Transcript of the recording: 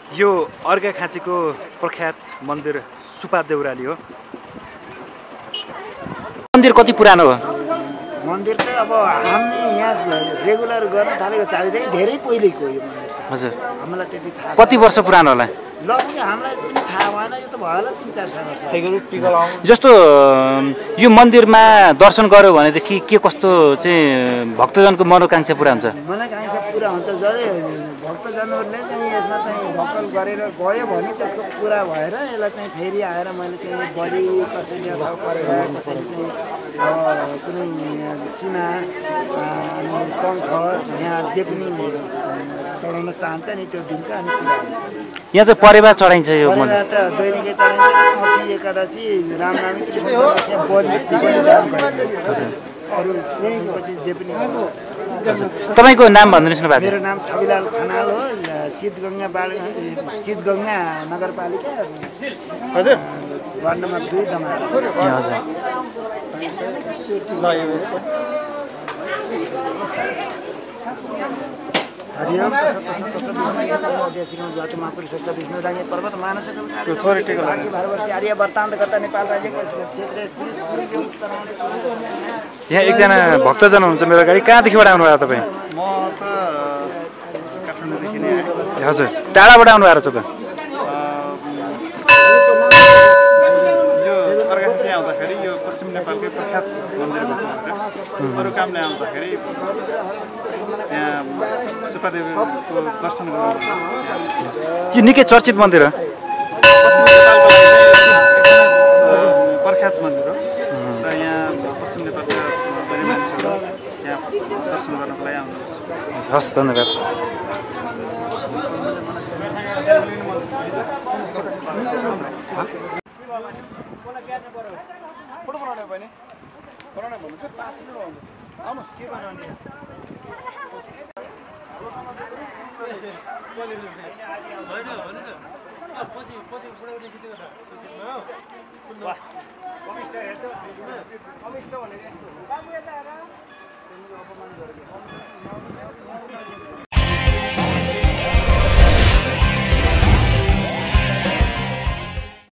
यो अर्घाखाँचीको प्रख्यात मन्दिर सुपा देउराली हो। मन्दिर कति पुरानो हो? मन्दिर चाहिँ अब हामी यहाँ रेगुलर गर्न थालेको चाहिँ धेरै पहिलेको यो मन्दिर। हजुर, हामीलाई त्यति थाहा कति वर्ष पुरानो होला? लगभग हामीलाई पनि थाहा भएन, यो त भयो होला 3-4 वर्ष। जस्तो यो मन्दिरमा दर्शन गर्यो भनेदेखि के कस्तो चाहिँ भक्तजनको मनोकांक्षा पुरा हुन्छ? मनोकांक्षा पुरा हुन्छ। जसले भक्तजनहरूले चाहिँ यसमा चाहिँ भक्कल गरेर गयो भने त्यसको पुरा भएर यसलाई चाहिँ फेरि आएर मैले चाहिँ बढी कसैले अथवा परेर कसैले चाहिँ कुनै सुना अनि शङ्ख यहाँ जे पनि चढाउन चाहन्छ नि त्यो दिन्छ अनि पुरा हुन्छ। यहाँ चाहिँ परेवा चढाइन्छ यो मन्दिर त दैनिकै चढाइन्छ। 80 एकादशी रामनवमी अरू पछि जे पनि हुन्छ। तपाईँको नाम भनिदिनुहोस् न बाजे। मेरो नाम छविलाल खनाल हो। सिद्धगङ्गा नगरपालिका हजुर वार्ड नम्बर 2 दमारा। हजुर, हरिओम तसत देशिकं जाति महापुरुषस्य विष्णुदाय पर्वत मानसकं भारतवर्ष आर्य वर्तान्त कर्ता नेपाल राज्यको क्षेत्र। यहाँ एकजना भक्तजन हुनुहुन्छ मेरो अगाडि। कहाँदेखिबाट आउनुभयो तपाईँ? म त काठमाडौँदेखि नै आएँ। हजुर, टाढाबाट आउनु भएको रहेछ त? यो अर्घाखाँची आउँदाखेरि यो पश्चिम नेपालकै प्रख्यात मन्दिर भएको भनेर अरू कामले आउँदाखेरि यहाँ सुपादेवीको दर्शन गर्नु। यो निकै चर्चित मन्दिर हो। पश्चिम नेपालको लागि एकदमै प्रख्यात मन्दिर हो र यहाँ पश्चिम नेपालका धेरै मान्छेहरू यहाँ दर्शन गर्नको लागि आउनुहुन्छ। हस्, धन्यवाद। वाह